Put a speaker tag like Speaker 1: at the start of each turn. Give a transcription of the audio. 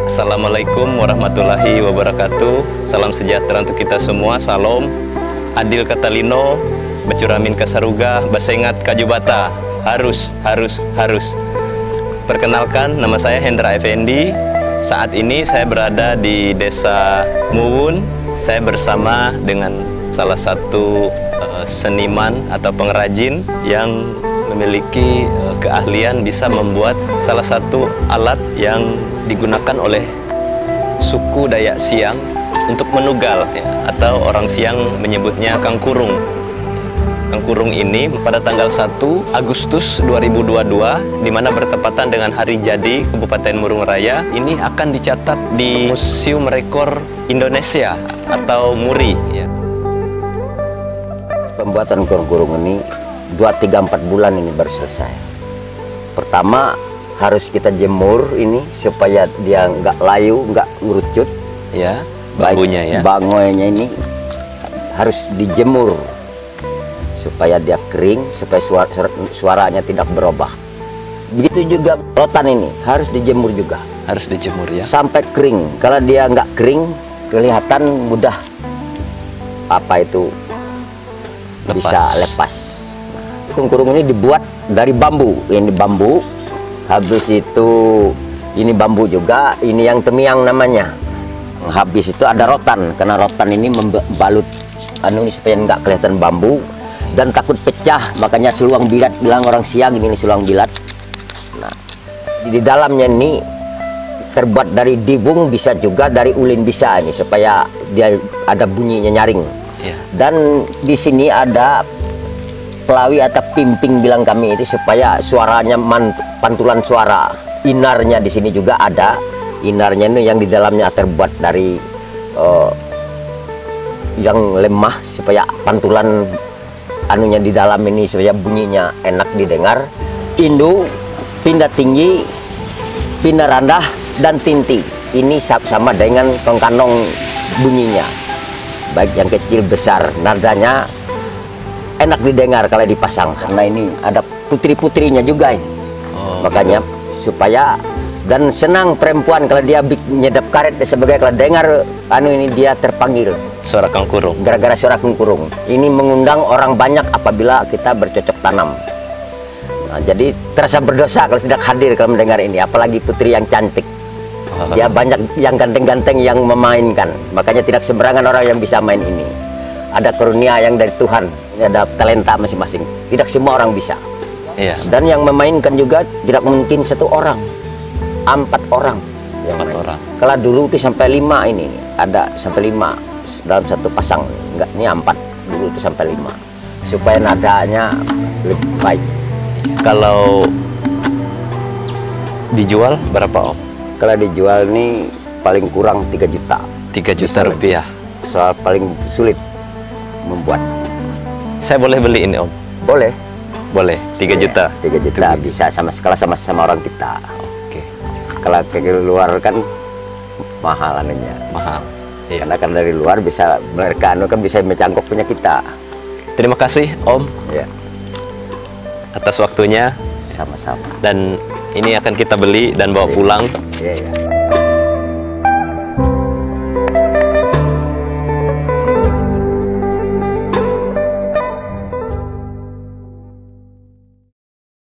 Speaker 1: Assalamualaikum warahmatullahi wabarakatuh. Salam sejahtera untuk kita semua. Salam Adil Katalino, Bacuramin Kasaruga, Basengat Kajubata. Harus. Perkenalkan, nama saya Hendra Effendi. Saat ini saya berada di Desa Muwun. Saya bersama dengan salah satu seniman atau pengrajin yang memiliki keahlian bisa membuat salah satu alat yang digunakan oleh suku Dayak Siang untuk menugal, ya, atau orang Siang menyebutnya kangkurung. Kangkurung ini pada tanggal 1 Agustus 2022, di mana bertepatan dengan Hari Jadi Kabupaten Murung Raya, ini akan dicatat di Museum Rekor Indonesia atau MURI. Ya.
Speaker 2: Pembuatan kangkurung ini 2-3-4 bulan ini baru selesai. Pertama harus kita jemur ini supaya dia nggak layu, nggak ngerucut.
Speaker 1: Ya, bambunya ya.
Speaker 2: Bangoynya ini harus dijemur supaya dia kering, supaya suaranya tidak berubah. Begitu juga rotan ini harus dijemur juga.
Speaker 1: Harus dijemur ya.
Speaker 2: Sampai kering. Kalau dia nggak kering, kelihatan mudah bisa lepas. Kangkurung ini dibuat dari bambu. Ini bambu. Habis itu ini bambu juga, ini yang temiang namanya. Habis itu ada rotan, karena rotan ini membalut ini supaya nggak kelihatan bambu dan takut pecah, makanya seluang bilat, bilang orang Siang ini seluang bilat. Nah, di dalamnya ini terbuat dari dibung, bisa juga dari ulin bisa ini supaya dia ada bunyinya nyaring. Ya. Dan di sini ada pelawi atau pimping bilang kami itu supaya suaranya pantulan suara. Inarnya di sini juga ada. Inarnya itu yang di dalamnya terbuat dari yang lemah supaya pantulan anunya di dalam ini supaya bunyinya enak didengar. Indu, pindah tinggi, pindah rendah, dan tinti. Ini sama dengan kongkanong bunyinya. Baik yang kecil besar, nadanya enak didengar kalau dipasang, karena ini ada putri-putrinya juga ini. Makanya supaya dan senang perempuan kalau dia nyedap karet sebagai kalau dengar ini dia terpanggil
Speaker 1: Suara kangkurung.
Speaker 2: Gara-gara suara kangkurung ini mengundang orang banyak apabila kita bercocok tanam. Nah, jadi terasa berdosa kalau tidak hadir kalau mendengar ini, apalagi putri yang cantik. Dia banyak yang ganteng-ganteng yang memainkan, makanya tidak sembarangan orang yang bisa main ini. Ada karunia yang dari Tuhan, ada talenta masing-masing. Tidak semua orang bisa.
Speaker 1: Iya.
Speaker 2: Dan yang memainkan juga tidak mungkin 1 orang, 4 orang.
Speaker 1: 4 orang.
Speaker 2: Kalau dulu itu sampai 5 ini, ada sampai 5 dalam satu pasang. Enggak, ini 4 dulu itu sampai 5, supaya nadanya lebih baik.
Speaker 1: Kalau dijual berapa Om?
Speaker 2: Kalau dijual ini paling kurang 3 juta.
Speaker 1: 3 juta rupiah.
Speaker 2: Soal paling sulit membuat.
Speaker 1: Saya boleh beli ini Om?
Speaker 2: Boleh.
Speaker 1: Boleh, 3 juta.
Speaker 2: 3 juta bisa sama orang kita.
Speaker 1: Oke.
Speaker 2: Kalau ke luar kan mahal anunya.
Speaker 1: Mahal. Iya.
Speaker 2: Karena kan dari luar bisa mereka kan bisa mencangkok punya kita.
Speaker 1: Terima kasih Om.
Speaker 2: Ya.
Speaker 1: Atas waktunya.
Speaker 2: Sama-sama.
Speaker 1: Dan ini akan kita beli dan bawa pulang.
Speaker 2: Iya, iya.